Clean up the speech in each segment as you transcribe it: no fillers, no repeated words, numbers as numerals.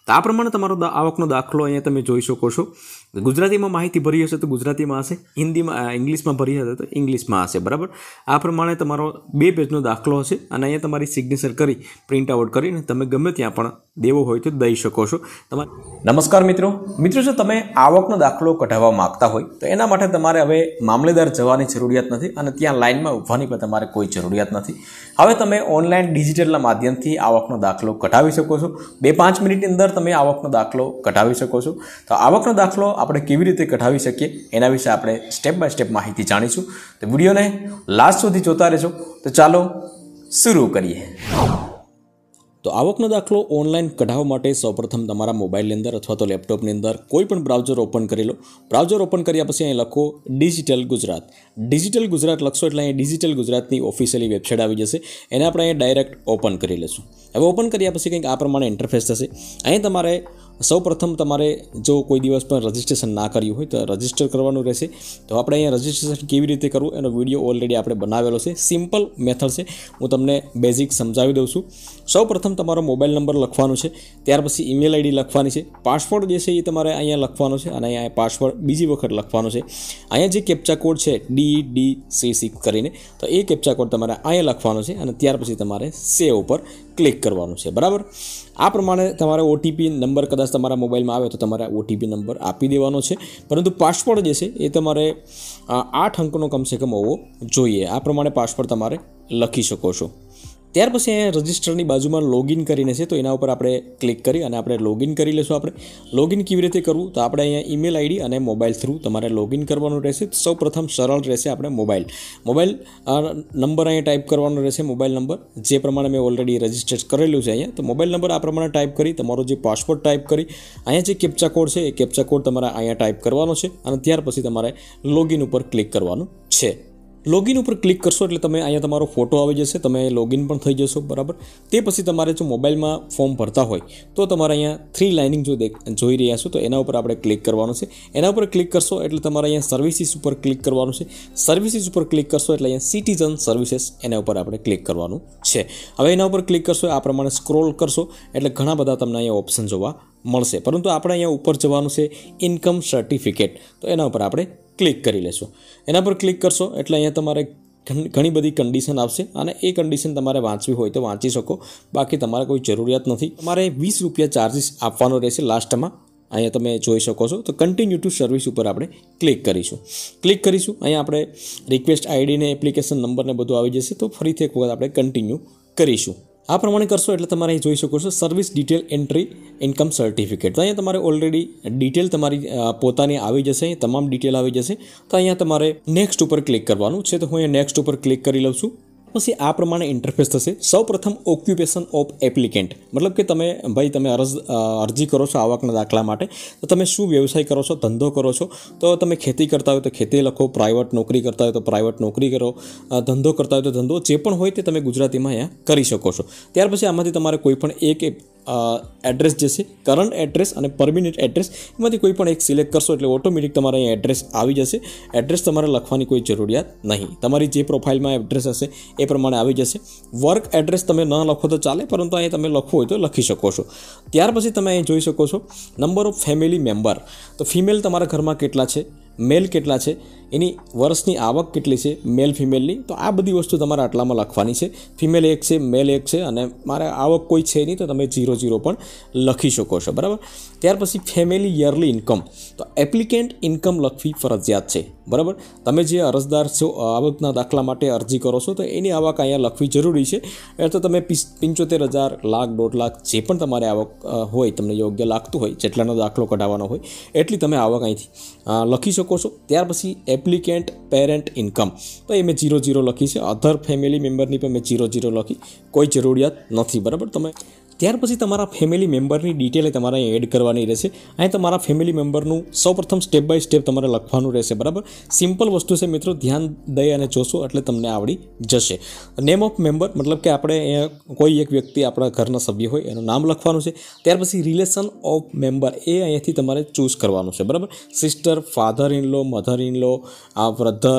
तो आ प्रमाणे तमारो आवकनो दाखलो अहींया तमे जोई शको छो। गुजराती में माहिती भरी हशे तो गुजराती में हशे, हिंदी में इंग्लिश में भरी हशे तो इंग्लिश में हशे। बराबर आ प्रमाणे तमारो 2 पेजनो दाखलो हशे अने अहींया तमारी सिग्नेचर करी प्रिंट आउट करीने तमे गमे त्यां पण देवो होय तो दई शको छो। नमस्कार मित्रों जो तमे आवकनो दाखलो कढाववा मांगता होय तो एना माटे तमारे हवे मामलेदार जवानी जरूरियात नथी अने त्यां लाइन में ऊभानी पण तमारे कोई जरूरियात नथी। हवे तमे ऑनलाइन डिजिटलना माध्यमथी आवकनो दाखलो कढावी शको छो। 2-5 मिनिटनी अंदर तमे आवकनो दाखलो कढावी शको छो। तो आवकनो दाखलो આપણે કેવી રીતે કઢાવી શકીએ એના વિશે આપણે સ્ટેપ બાય સ્ટેપ માહિતી જાણીશું। તો વિડિયોને લાસ્ટ સુધી જોતા રહેજો। તો ચાલો શરૂ કરીએ। तो आवकनो दाखलो ऑनलाइन कढावा माटे सौप्रथम तमारा मोबाइल अंदर अथवा तो लैपटॉप ने अंदर कोई पण ब्राउजर ओपन करी लो। ब्राउजर ओपन कर्या पछी अहीं लखो डिजिटल गुजरात। डिजिटल गुजरात लखशो एटले अहीं डिजिटल गुजरातनी ऑफिशियली वेबसाइट आवी जशे। एने आपणे अहीं डायरेक्ट ओपन करी लेशुं। हवे ओपन कर्या पछी कंईक आ प्रमाणे इंटरफेस थशे। अहीं तमारे सौ प्रथम तमारे जो कोई दिवस पर रजिस्ट्रेशन ना कर्युं होय तो रजिस्टर करवानुं रहेशे। तो आपणे अहीं रजिस्ट्रेशन केवी रीते करवुं एनो विडियो ऑलरेडी आपणे बनावेलो छे। सिम्पल मेथड छे, हूँ तमने बेजिक समजावी दऊं छुं। सौ प्रथम तमारो मोबाइल नंबर लखवानो छे, त्यार पछी ईमेल आईडी लखवानी छे, पासवर्ड जे छे ए तमारे अहींया लखवानो छे अने अहींया पासवर्ड बीजी वखत लखवानो छे। अहींया जे कैप्चा कोड छे DDC6 करीने तो ए कैप्चा कोड तमारे अहींया लखवानो छे अने त्यार पछी तमारे सेव पर क्लिक करवानुं छे। बराबर आ प्रमाणे तमारे ओटीपी नंबर कदाच तमारा मोबाइल में आवे तो तमारे ओटीपी नंबर आपी देवानो छे, परंतु पासवर्ड जे छे ए तमारे 8 अंकनो कम से कम होवो जोईए। आ प्रमाणे पासवर्ड तमारे लखी शको छो। त्यार पछी अहींया रजिस्टरनी बाजुमां लॉगिन करीने छे तो एना उपर आपणे क्लिक करी अने आपणे लॉगिन करी लेशुं। आपणे लॉगिन केवी रीते करवुं तो आपणे अहींया ईमेल आईडी अने मोबाइल थ्रू तमारे लॉगिन करवानुं रहेशे। सौ प्रथम सरळ रहेशे आपणे मोबाइल नंबर अहींया टाइप करवानो रहेशे। मोबाइल नंबर जे प्रमाणे मैं ऑलरेडी रजिस्टर करेलुं छे अहींया तो मोबाइल नंबर आ प्रमाणे टाइप करी तमारो जे पासवर्ड टाइप करी अहींया जे कैप्चा कोड छे ए कैप्चा कोड तमारे अहींया टाइप करवानो छे अने त्यार पछी तमारे लॉगिन उपर क्लिक करवानुं छे। लॉगिन पर क्लिक करशो एटले तमे अहींया तमारो फोटो आवी जशे, तमे लॉगिन पण थई जशो। बराबर ते पछी तमारे जो मोबाइल में फॉर्म भरता होय तो तमारे अहींया 3 लाइनिंग जो जोई रह्या छो तो एना उपर आपणे क्लिक करवानुं छे। एना उपर क्लिक करशो एटले तमारे अहींया सर्विसीस उपर क्लिक करवानुं छे। सर्विसीस उपर क्लिक करशो एटले अहींया सिटीजन सर्विसेस एना उपर आपणे क्लिक करवानुं छे। हवे एना उपर क्लिक करशो आ प्रमाणे स्क्रॉल करशो एटले घणा बधा तमने अहींया ऑप्शन जोवा मळशे, परंतु आपणे अहींया उपर जवानुं छे इनकम सर्टिफिकेट तो एना उपर आपणे क्लिक करी लेशो। एना पर क्लिक करशो एटले अहींया तमारे घणी बधी कंडीशन आवशे अने ए कंडीशन तमारे वांचवी होय तो वांची शको, बाकी तमारे कोई जरूरियात नथी। तमारे 20 रुपया चार्जिस आपवानो रहेशे लास्टमां। अहींया तमे जोई शको छो। तो कन्टिन्यू टू सर्विस उपर आपणे क्लिक करीशुं। अहींया आपणे रिक्वेस्ट आईडी ने एप्लिकेशन नंबर ने बधुं आवी जशे तो फरीथी एक वखत आपणे कन्टिन्यू करीशुं। आ प्रमाणे करशो एटले तमारे અહીં જોઈ શકો છો service detail entry income certificate. તો અહીંયા તમારે ઓલરેડી ડિટેલ તમારી પોતાની આવી જશે, તમામ ડિટેલ આવી જશે। તો અહીંયા તમારે નેક્સ્ટ ઉપર ક્લિક કરવાનું છે। તો હું અહીંયા નેક્સ્ટ ઉપર ક્લિક કરી લઉં છું। પછી આ પ્રમાણે ઇન્ટરફેસ થશે। સૌ પ્રથમ ઓક્યુપેશન ઓફ એપ્લિકેન્ટ मतलब કે તમે ભાઈ તમે અરજી કરો છો આવકના દાખલા માટે તો તમે શું વ્યવસાય કરો છો, ધંધો કરો છો તો તમે ખેતી કરતા હોય તો ખેતી લખો, પ્રાઇવેટ નોકરી કરતા હોય તો પ્રાઇવેટ નોકરી કરો, ધંધો કરતા હોય તો ધંધો, જે પણ હોય તે તમે ગુજરાતીમાં અહીંયા કરી શકો છો। ત્યાર પછી આમાંથી તમારે કોઈ પણ એક एड्रेस जैसे करंट एड्रेस और परमिनेंट एड्रेस एमांथी कोई पण एक सिलेक्ट करशो एटले ऑटोमेटिक तमारे एड्रेस आवी जशे। एड्रेस तमारे लखवानी कोई जरूरियात नहीं, तमारी जे प्रोफाइल में एड्रेस हशे ए प्रमाणे आवी जशे। वर्क एड्रेस तमे न लखो तो चाले, परंतु अहीं तमे लखवुं होय तो लखी शको छो। त्यार पछी तमे अहीं जोई शको छो नंबर ऑफ फेमिली मेम्बर। तो फीमेल तमारा घर में केटला छे, मेल केटला छे, एनी वर्षनी आवक केटली छे मेल फीमेलनी, तो आ बधी वस्तु तमारे आटलामां लखवानी छे। फीमेल 1 छे, मेल 1 छे अने मारे आवक कोई छे नहीं तो तमे 00 पण लखी शको छो। बराबर त्यार पछी फेमिली ईयरली इनकम। तो एप्लिकेंट इनकम लखवी फरजियात छे। बराबर तमे जे अरजदार छो आवकना दाखला माटे अरजी करो छो तो एनी आवक अहींया लखवी जरूरी छे। એટલે તો તમે 75,000 લાખ 1.5 લાખ જે પણ તમારે આવક હોય તમને યોગ્ય લાગતું હોય જેટલાનો દાખલો કઢાવવાનો હોય એટલી તમે આવક અહીંથી લખી શકો છો। ત્યાર પછી એપ્લિકેન્ટ પેરેન્ટ ઇન્કમ તો એ મેં 00 લખી છે। અધર ફેમિલી મેમ્બરની પણ મેં 00 લખી, કોઈ જરૂરિયાત નથી। બરાબર તમે ત્યાર પછી તમારા ફેમિલી મેમ્બરની ડિટેલ તમારે એડ કરવાની રહેશે। અહીં તમારા ફેમિલી મેમ્બરનું સૌપ્રથમ સ્ટેપ બાય સ્ટેપ તમારે લખવાનું રહેશે। બરાબર સિમ્પલ વસ્તુ છે મિત્રો, ધ્યાન દઈ અને જોશો એટલે તમને આવડી જશે। નેમ ઓફ મેમ્બર मतलब કે આપણે કોઈ એક વ્યક્તિ આપણા ઘરના સભ્ય હોય એનું નામ લખવાનું છે। ત્યાર પછી રિલેશન ઓફ મેમ્બર એ અહીંયાથી તમારે ચૂઝ કરવાનું છે। બરાબર sister, father in law, mother in law, brother,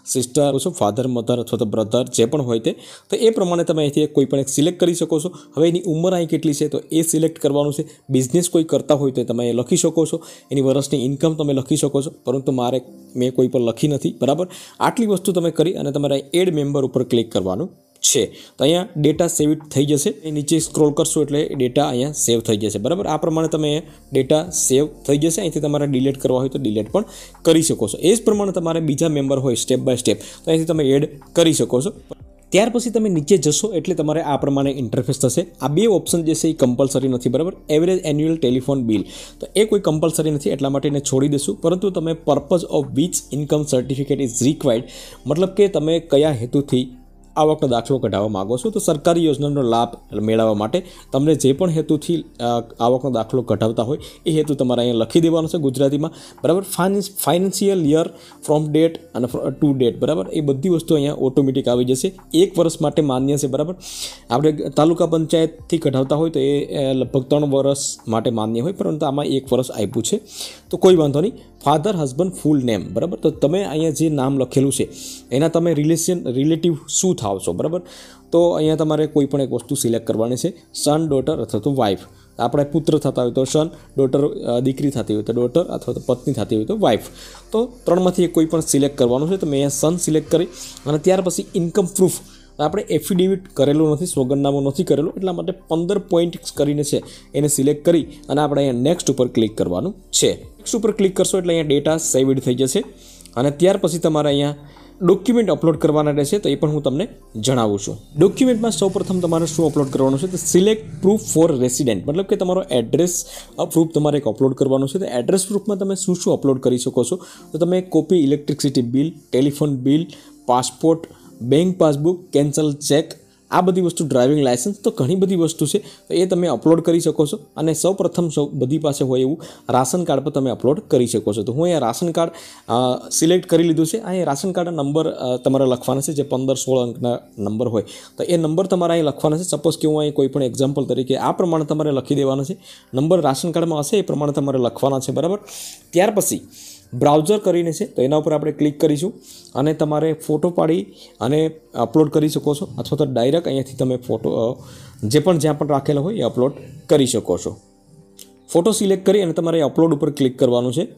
sister છો, ફાધર, મધર અથવા તો બ્રધર જે પણ હોય તે, તો એ પ્રમાણે તમે અહીંથી કોઈ પણ એક સિલેક્ટ કરી શકો છો. હવે એની ઉંમર અહીં કેટલી છે તો એ સિલેક્ટ કરવાનું છે. બિઝનેસ કોઈ કરતા હોય તો તમે લખી શકો છો, એની વર્ષની ઇન્કમ તમે લખી શકો છો, પરંતુ મેં કોઈ પણ લખી નથી, બરાબર. આટલી વસ્તુ તમે કરી અને તમારે એડ મેમ્બર ઉપર ક્લિક કરવાનું છે. તો અહીંયા ડેટા સેવ થઈ જશે. નીચે સ્ક્રોલ કરશો એટલે ડેટા અહીંયા સેવ થઈ જશે, બરાબર. આ પ્રમાણે તમે ડેટા સેવ થઈ જશે. અહીંથી તમારે ડિલીટ કરવા હોય તો ડિલીટ પણ કરી શકો છો. એ જ પ્રમાણે તમારે બીજા મેમ્બર હોય સ્ટેપ બાય સ્ટેપ તો અહીંથી તમે એડ કરી શકો છો. ત્યાર પછી તમે નીચે જશો એટલે તમારે આ પ્રમાણે ઇન્ટરફેસ થશે. આ બે ઓપ્શન જે છે એ કમ્પલસરી નથી, બરાબર. એવરેજ એન્યુઅલ ટેલિફોન બિલ, તો એ કોઈ કમ્પલસરી નથી, એટલા માટે એને છોડી દેશું. પરંતુ તમે purpose of which income certificate is required, મતલબ કે તમે કયા હેતુથી આવકનો દાખલો કઢાવવા માગો છો, તો સરકારી યોજનાનો લાભ મેળવવા માટે તમને જે પણ હેતુથી આવકનો દાખલો કઢાવતા હોય એ હેતુ તમારે અહીંયા લખી દેવાનો છે ગુજરાતીમાં, બરાબર. ફાઇનાન્શિયલ યર ફ્રોમ ડેટ અને ટુ ડેટ, બરાબર. એ બધી વસ્તુ અહીંયા ઓટોમેટિક આવી જશે. 1 વર્ષ માટે માન્ય છે, બરાબર. આપણે તાલુકા પંચાયતથી કઢાવતા હોય તો એ લગભગ 3 વર્ષ માટે માન્ય હોય, પરંતુ આમાં 1 વર્ષ આપ્યું છે, તો કોઈ વાંધો નહીં. ફાધર, હસબન્ડ, ફૂલ નેમ, બરાબર. તો તમે અહીંયા જે નામ લખેલું છે એના તમે રિલેટિવ શું થાવ છો, બરાબર. તો અહીંયા તમારે કોઈ પણ એક વસ્તુ સિલેક્ટ કરવાની છે. સન, ડોટર અથવા તો વાઇફ. આપણે પુત્ર થતા હોય તો સન, ડોટર દીકરી થતી હોય તો ડોટર અથવા તો પત્ની થતી હોય તો વાઇફ. તો 3માંથી કોઈ પણ સિલેક્ટ કરવાનું છે. તો મેં અહીંયા સન સિલેક્ટ કરી અને ત્યાર પછી ઇન્કમ પ્રૂફ આપણે એફિડેવિટ કરેલું નથી, સોગંદનામું નથી કરેલું, એટલા માટે 15 પોઈન્ટ કરીને છે એને સિલેક્ટ કરી અને આપણે અહીંયા નેક્સ્ટ ઉપર ક્લિક કરવાનું છે. નેક્સ્ટ ઉપર ક્લિક કરશો એટલે અહીંયા ડેટા સેવડ થઈ જશે અને ત્યાર પછી તમારે અહીંયા ડોક્યુમેન્ટ અપલોડ કરવાના રહેશે, તો એ પણ હું તમને જણાવું છું. ડોક્યુમેન્ટમાં સૌપ્રથમ તમારે શું અપલોડ કરવાનું છે, તો સિલેક્ટ પ્રૂફ ફોર રેસિડેન્ટ, મતલબ કે તમારો એડ્રેસ પ્રૂફ તમારે એક અપલોડ કરવાનું છે. તો એડ્રેસ પ્રૂફમાં તમે શું અપલોડ કરી શકો છો, તો તમે copy electricity bill, telephone bill, passport, bank passbook, cancel cheque, આ બધી વસ્તુ, ડ્રાઇવિંગ લાયસન્સ, તો ઘણી બધી વસ્તુ છે, તો એ તમે અપલોડ કરી શકો છો. અને સૌપ્રથમ બધી પાસે હોય એવું રાશન કાર્ડ પર તમે અપલોડ કરી શકો છો. તો હું અહીંયા રાશન કાર્ડ સિલેક્ટ કરી લીધું છે. અહીંયા રાશન કાર્ડના નંબર તમારે લખવાના છે, જે 15-16 અંકના નંબર હોય તો એ નંબર તમારે અહીં લખવાના છે. સપોઝ કે હું અહીં કોઈ પણ એક્ઝામ્પલ તરીકે આ પ્રમાણે તમારે લખી દેવાના છે. નંબર રાશન કાર્ડમાં હશે એ પ્રમાણે તમારે લખવાના છે, બરાબર. ત્યાર પછી બ્રાઉઝર કરીને છે, તો એના ઉપર આપણે ક્લિક કરીશું અને તમારે ફોટો પાડી અને અપલોડ કરી શકો છો, અથવા તો ડાયરેક્ટ અહીંયાથી તમે ફોટો જ્યાં પણ રાખેલો હોય એ અપલોડ કરી શકો છો. ફોટો સિલેક્ટ કરી અને તમારે અપલોડ ઉપર ક્લિક કરવાનું છે.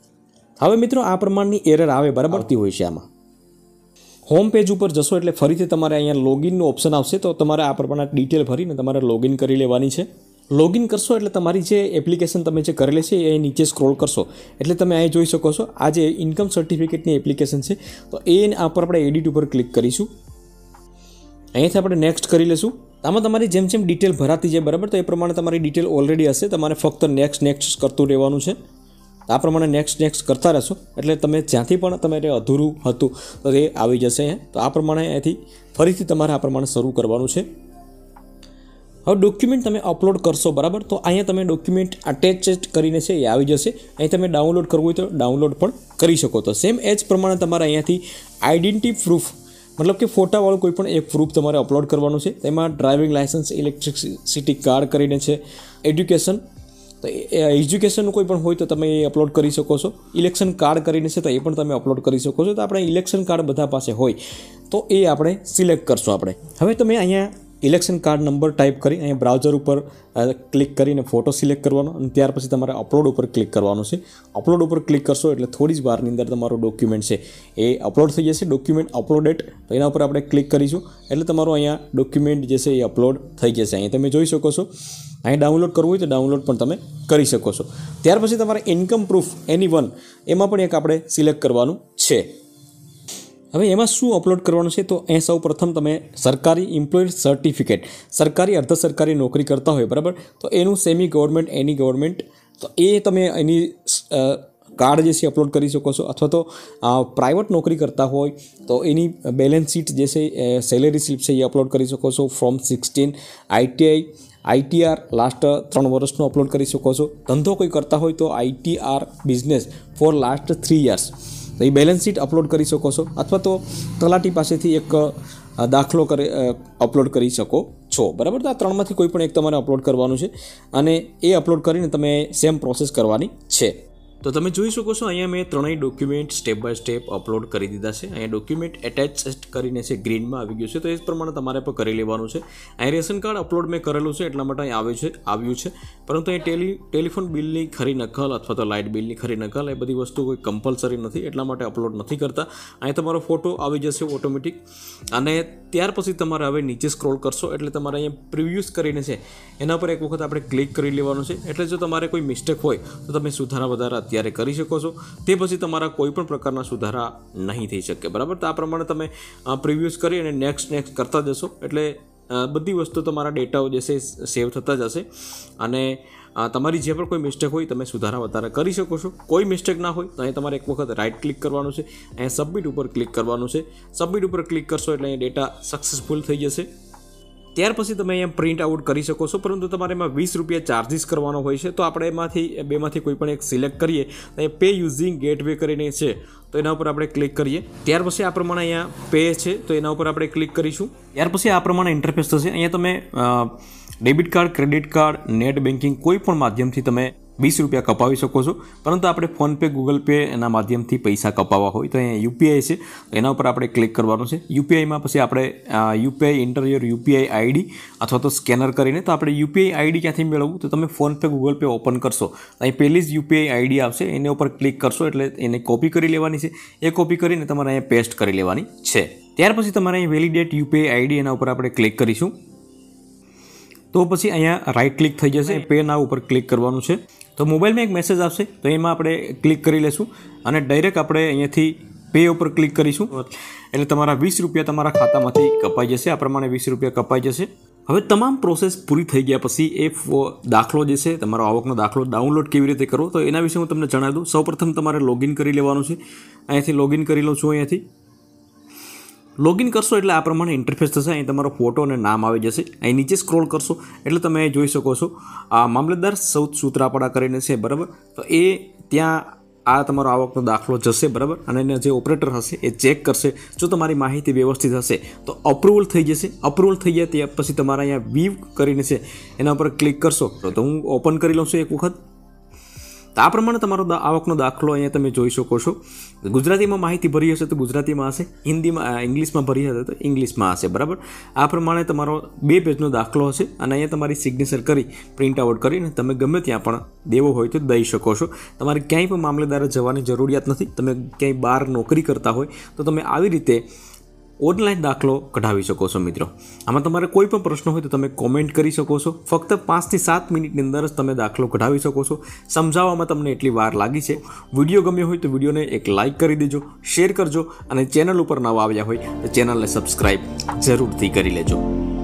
હવે મિત્રો આ પ્રમાણની એરર આવે, બરાબર, આવતી હોય છે. આમાં હોમ પેજ ઉપર જશો એટલે ફરીથી તમારે અહીંયા લોગિનનું ઓપ્શન આવશે, તો તમારે આ પ્રમાણે ડિટેલ ભરીને તમારે લોગિન કરી લેવાની છે. લોગિન કરશો એટલે તમારી જે એપ્લિકેશન તમે જે કરેલી છે એ નીચે સ્ક્રોલ કરશો એટલે તમે અહીં જોઈ શકો છો આ જે ઇન્કમ સર્ટિફિકેટની એપ્લિકેશન છે. તો આ પર આપણે એડિટ ઉપર ક્લિક કરીશું. અહીંયાથી આપણે નેક્સ્ટ કરી લઈશું. આમાં તમારી જેમ ડિટેલ ભરાતી જાય, બરાબર, તો એ પ્રમાણે તમારી ડિટેલ ઓલરેડી હશે. તમારે ફક્ત નેક્સ્ટ કરતું રહેવાનું છે. આ પ્રમાણે નેક્સ્ટ કરતા રહેશો એટલે તમે જ્યાંથી પણ તમારે અધૂરું હતું તો એ આવી જશે. તો આ પ્રમાણે અહીંથી ફરીથી તમારે આ પ્રમાણે શરૂ કરવાનું છે. હવે ડોક્યુમેન્ટ તમે અપલોડ કરશો, બરાબર, તો અહીંયા તમે ડોક્યુમેન્ટ અટેચ કરીને છે એ આવી જશે. અહીં તમે ડાઉનલોડ કરવું હોય તો ડાઉનલોડ પણ કરી શકો. તો સેમ એ જ પ્રમાણે તમારે અહીંયાથી આઈડેન્ટિટી પ્રૂફ, મતલબ કે ફોટાવાળું કોઈ પણ એક પ્રૂફ તમારે અપલોડ કરવાનું છે. તેમાં ડ્રાઇવિંગ લાયસન્સ, ઇલેક્ટ્રિસિટી કાર્ડ કરીને છે, એડ્યુકેશન, તો એજ્યુકેશનનું કોઈ પણ હોય તો તમે એ અપલોડ કરી શકો છો. ઇલેક્શન કાર્ડ કરીને છે તો એ પણ તમે અપલોડ કરી શકો છો. તો આપણે ઇલેક્શન કાર્ડ બધા પાસે હોય તો એ આપણે સિલેક્ટ કરશું. આપણે હવે તમે અહીંયા ઇલેક્શન કાર્ડ નંબર ટાઈપ કરી અહીંયા બ્રાઉઝર ઉપર ક્લિક કરીને ફોટો સિલેક્ટ કરવાનો અને ત્યાર પછી તમારે અપલોડ ઉપર ક્લિક કરવાનું છે. અપલોડ ઉપર ક્લિક કરશો એટલે થોડી જ વારની અંદર તમારું ડોક્યુમેન્ટ છે એ અપલોડ થઈ જશે. ડોક્યુમેન્ટ અપલોડેડ, તો એના ઉપર આપણે ક્લિક કરીશું એટલે તમારું અહીંયા ડોક્યુમેન્ટ જે છે એ અપલોડ થઈ જશે. અહીંયા તમે જોઈ શકો છો. અહીં ડાઉનલોડ કરવું હોય તો ડાઉનલોડ પણ તમે કરી શકો છો. ત્યાર પછી તમારે ઇન્કમ પ્રૂફ એની એમાં પણ એક આપણે સિલેક્ટ કરવાનું છે. હવે એમાં શું અપલોડ કરવાનું છે, તો એ સૌ પ્રથમ તમે સરકારી એમ્પ્લોય સર્ટિફિકેટ, સરકારી અર્ધ સરકારી નોકરી કરતા હોય, બરાબર, તો એનું સેમી ગવર્મેન્ટ, એની ગવર્મેન્ટ, તો એ તમે એની કાર્ડ જે છે અપલોડ કરી શકો છો. અથવા તો પ્રાઇવેટ નોકરી કરતા હોય તો એની બેલેન્સ શીટ જે છે સેલેરી સ્લિપ છે એ અપલોડ કરી શકો છો. ફોર્મ 16, ITR લાસ્ટ 3 વર્ષનું અપલોડ કરી શકો છો. ધંધો કોઈ કરતા હોય તો ITR business for last 3 years, તો એ બેલેન્સ શીટ અપલોડ કરી શકો છો. અથવા તો તલાટી પાસેથી એક દાખલો અપલોડ કરી શકો છો, બરાબર. તો આ 3માંથી કોઈ પણ એક તમારે અપલોડ કરવાનું છે અને એ અપલોડ કરીને તમે સેમ પ્રોસેસ કરવાની છે. તો તમે જોઈ શકો છો અહીંયા મેં ત્રણેય document step by step upload કરી દીધા છે. અહીંયા ડોક્યુમેન્ટ એટેચ કરીને છે ગ્રીનમાં આવી ગયું છે, તો એ પ્રમાણે તમારે પણ કરી લેવાનું છે. અહીં રેશન કાર્ડ અપલોડ મેં કરેલું છે એટલા માટે અહીં આવ્યું છે, પરંતુ અહીં ટેલિફોન બિલની ખરી નકલ અથવા તો લાઇટ બિલની ખરી નકલ એ બધી વસ્તુ કોઈ કમ્પલસરી નથી, એટલા માટે અપલોડ નથી કરતા. અહીં તમારો ફોટો આવી જશે ઓટોમેટિક, અને ત્યાર પછી તમારે હવે નીચે સ્ક્રોલ કરશો એટલે તમારે અહીંયા પ્રિવ્યુઝ કરીને છે એના પર એક વખત આપણે ક્લિક કરી લેવાનું છે. એટલે જો તમારે કોઈ મિસ્ટેક હોય તો તમે સુધારા વધારા અત્યારે કરી શકો છો, તે પછી તમારા કોઈ પણ પ્રકારના સુધારા નહીં થઈ શકે. બરાબર, તો આ પ્રમાણે તમે પ્રિવ્યુઝ કરી અને નેક્સ્ટ કરતા જશો એટલે બધી વસ્તુ તમારા ડેટાઓ જે છે સેવ થતા જશે, અને તમારી જે પણ કોઈ મિસ્ટેક હોય તમે સુધારા વધારા કરી શકો છો. કોઈ મિસ્ટેક ના હોય તો અહીં તમારે એક વખત રાઇટ ક્લિક કરવાનું છે, અહીંયા સબમિટ ઉપર ક્લિક કરવાનું છે. સબમિટ ઉપર ક્લિક કરશો એટલે અહીંયા ડેટા સક્સેસફુલ થઈ જશે. ત્યાર પછી તમે અહીંયા પ્રિન્ટ આઉટ કરી શકો છો, પરંતુ તમારે એમાં ₹20 ચાર્જિસ કરવાનો હોય છે. તો આપણે બેમાંથી કોઈ પણ એક સિલેક્ટ કરીએ તો એ પે યુઝિંગ ગેટવે કરીને છે, તો એના ઉપર આપણે ક્લિક કરીએ. ત્યાર પછી આ પ્રમાણે અહીંયા પે છે તો એના ઉપર આપણે ક્લિક કરીશું. ત્યાર પછી આ પ્રમાણે ઇન્ટરફેસ થશે. અહીંયા તમે debit card, credit card, net banking કોઈ પણ માધ્યમથી તમે ₹20 કપાવી શકો છો, પરંતુ આપણે ફોનપે, ગૂગલ પે એના માધ્યમથી પૈસા કપાવવા હોય તો અહીંયા યુપીઆઈ છે, એના ઉપર આપણે ક્લિક કરવાનું છે. યુપીઆઈમાં પછી આપણે યુપીઆઈ ઇન્ટર યુપીઆઈ આઈડી અથવા તો સ્કેનર કરીને, તો આપણે યુપીઆઈ આઈડી ક્યાંથી મેળવવું, તો તમે ફોનપે, ગૂગલ પે ઓપન કરશો, અહીં પહેલી જ યુપીઆઈ આઈડી આવશે, એના ઉપર ક્લિક કરશો એટલે એને કોપી કરી લેવાની છે. એ કોપી કરીને તમારે અહીંયા પેસ્ટ કરી લેવાની છે. ત્યાર પછી તમારે અહીં વેલિડેટ યુપીઆઈ આઈડી એના ઉપર આપણે ક્લિક કરીશું. તો પછી અહીંયા રાઇટ ક્લિક થઈ જશે, પે નાવ ઉપર ક્લિક કરવાનું છે. તો મોબાઈલમાં એક મેસેજ આવશે, તો એમાં આપણે ક્લિક કરી લેશું અને ડાયરેક્ટ આપણે અહીંયાથી પે ઉપર ક્લિક કરીશું એટલે તમારા ₹20 તમારા ખાતામાંથી કપાઈ જશે. આ પ્રમાણે ₹20 કપાઈ જશે. હવે તમામ પ્રોસેસ પૂરી થઈ ગયા પછી એ દાખલો જે છે તમારો આવકનો દાખલો ડાઉનલોડ કેવી રીતે કરવો, તો એના વિશે હું તમને જણાવી દઉં. સૌપ્રથમ તમારે લોગિન કરી લેવાનું છે. અહીંયાથી લોગિન કરી લઉં છું. અહીંયાથી લોગિન કરશો એટલે આ પ્રમાણે ઇન્ટરફેસ થશે. અહીં તમારો ફોટો અને નામ આવી જશે. અહીં નીચે સ્ક્રોલ કરશો એટલે તમે જોઈ શકો છો આ મામલતદાર સૌદ સૂત્રાપાડા કરીને છે. બરાબર, તો એ ત્યાં આ તમારો આવકનો દાખલો જશે. બરાબર, અને એના જે ઓપરેટર હશે એ ચેક કરશે. જો તમારી માહિતી વ્યવસ્થિત હશે તો અપ્રુવલ થઈ જશે. અપ્રુવલ થઈ જાય ત્યાં પછી તમારા અહીંયા વ્યૂ કરીને છે એના ઉપર ક્લિક કરશો તો હું ઓપન કરી લઉં છું એક વખત. તો આ પ્રમાણે તમારો આવકનો દાખલો અહીંયા તમે જોઈ શકો છો. ગુજરાતીમાં માહિતી ભરી હશે તો ગુજરાતીમાં હશે, હિન્દીમાં ઇંગ્લિશમાં ભરી હશે તો ઇંગ્લિશમાં હશે. બરાબર, આ પ્રમાણે તમારો 2 પેજનો દાખલો હશે અને અહીંયા તમારી સિગ્નેચર કરી પ્રિન્ટ આઉટ કરીને તમે ગમે ત્યાં પણ દેવો હોય તો દઈ શકો છો. તમારે ક્યાંય પણ મામલેદારે જવાની જરૂરિયાત નથી. તમે ક્યાંય બહાર નોકરી કરતા હોય તો તમે આવી રીતે ઓનલાઈન દાખલો કઢાવી શકો છો. મિત્રો, આમાં તમારે કોઈ પણ પ્રશ્ન હોય તો તમે કોમેન્ટ કરી શકો છો. ફક્ત 5 થી 7 મિનિટની અંદર જ તમે દાખલો કઢાવી શકો છો. સમજાવવામાં તમને એટલી વાર લાગી છે. વિડીયો ગમ્યો હોય તો વિડીયોને એક લાઇક કરી દેજો, શેર કરજો, અને ચેનલ ઉપર નવા આવ્યા હોય તો ચેનલને સબસ્ક્રાઈબ જરૂરથી કરી લેજો.